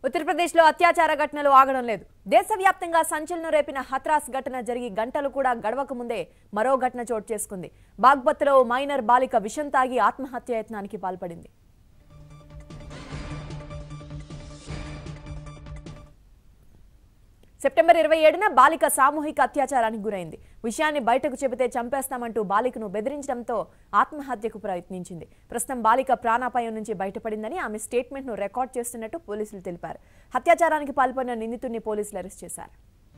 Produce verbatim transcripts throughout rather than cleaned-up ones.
ఉత్తర ప్రదేశ్లో అత్యాచార ఘటనలు ఆగడం లేదు. దేశవ్యాప్తంగా సంచలనం రేపిన హత్రాస్ ఘటన జరిగి గంటలు కూడా గడవక ముందే మరో ఘటన చోటు చేసుకుంది. బాగ్పత్లో మైనర్ బాలిక విషం తాగి ఆత్మహత్యాయత్నానికి పాల్పడింది. సెప్టెంబర్ ఇరవై ఏడున బాలిక సామూహిక అత్యాచారానికి గురైంది. విషయాన్ని బయటకు చెబితే చంపేస్తామంటూ బాలికను బెదిరించడంతో ఆత్మహత్యకు ప్రయత్నించింది. ప్రస్తుతం బాలిక ప్రాణాపాయం నుంచి బయటపడిందని ఆమె స్టేట్మెంట్ ను రికార్డ్ చేస్తున్నట్టు పోలీసులు తెలిపారు. అత్యాచారానికి పాల్పడిన నిందితుడిని పోలీసులు అరెస్ట్ చేశారు.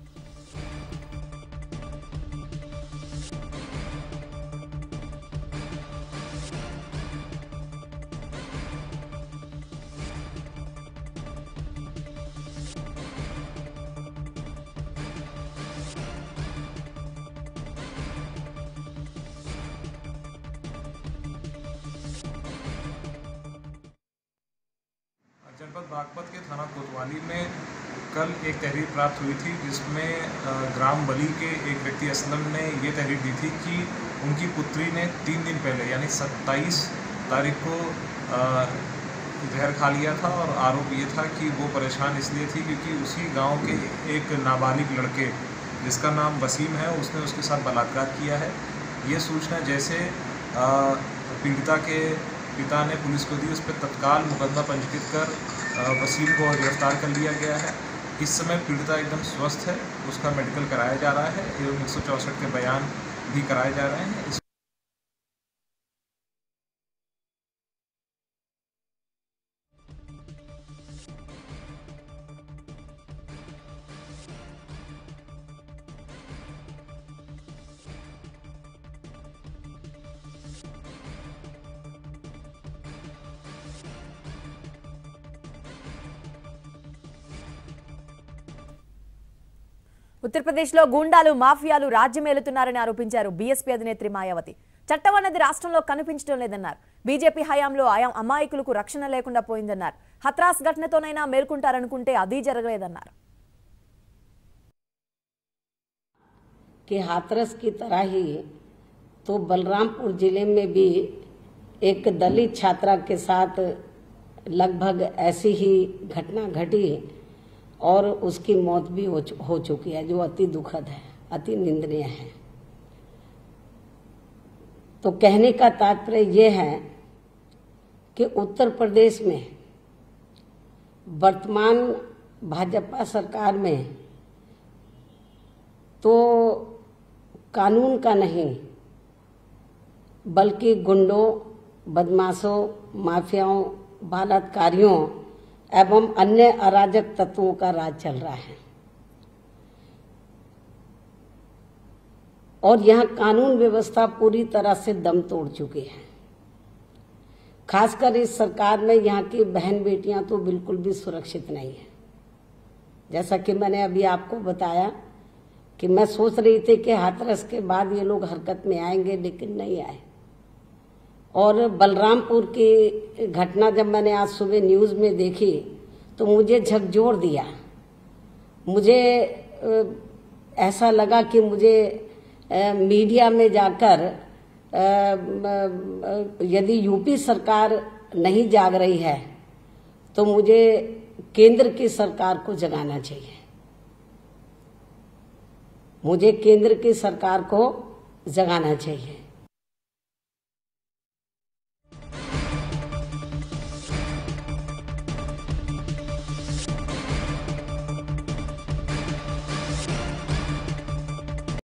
जनपद बागपत के थाना कोतवाली में कल एक तहरीर प्राप्त हुई थी, जिसमें ग्राम बली के एक व्यक्ति असलम ने ये तहरीर दी थी कि उनकी पुत्री ने तीन दिन पहले यानी सत्ताईस तारीख को जहर खा लिया था और आरोप ये था कि वो परेशान इसलिए थी क्योंकि उसी गांव के एक नाबालिग लड़के जिसका नाम वसीम है उसने उसके साथ बलात्कार किया है। ये सूचना जैसे पीड़िता के पिता ने पुलिस को दी, उस पर तत्काल मुकदमा पंजीकृत कर वसीम को गिरफ्तार कर लिया गया है। इस समय पीड़िता एकदम स्वस्थ है, उसका मेडिकल कराया जा रहा है एवं एक सौ चौसठ के बयान भी कराए जा रहे हैं। ఉత్తరప్రదేశ్లో గూండాలు మాఫియాలు రాజ్యమేలుతున్నారని ఆరోపించారు బీఎస్పీ అధినేత్రి మాయావతి. చట్టం అన్నది రాష్ట్రంలో కనిపించడం లేదన్నారు. బీజేపీ హయాంలో ఆయా అమాయకులకు రక్షణ లేకుండా పోయిందన్నారు. హత్రాస్ ఘటనతోనైనా మేల్కొంటారనుకుంటే అది జరగలేదన్నారు. कि हाथरस की तरह ही तो बलरामपुर जिले में भी एक दलित छात्रा के साथ लगभग ऐसी ही घटना घटी और उसकी मौत भी हो चुकी है, जो अति दुखद है, अति निंदनीय है। तो कहने का तात्पर्य ये है कि उत्तर प्रदेश में वर्तमान भाजपा सरकार में तो कानून का नहीं बल्कि गुंडों, बदमाशों, माफियाओं, बलात्कारियों एवं अन्य अराजक तत्वों का राज चल रहा है और यहाँ कानून व्यवस्था पूरी तरह से दम तोड़ चुकी है। खासकर इस सरकार में यहाँ की बहन बेटियां तो बिल्कुल भी सुरक्षित नहीं है। जैसा कि मैंने अभी आपको बताया कि मैं सोच रही थी कि हाथरस के बाद ये लोग हरकत में आएंगे, लेकिन नहीं आए। और बलरामपुर की घटना जब मैंने आज सुबह न्यूज़ में देखी तो मुझे झकझोर दिया। मुझे ऐसा लगा कि मुझे मीडिया में जाकर यदि यूपी सरकार नहीं जाग रही है तो मुझे केंद्र की सरकार को जगाना चाहिए। मुझे केंद्र की सरकार को जगाना चाहिए।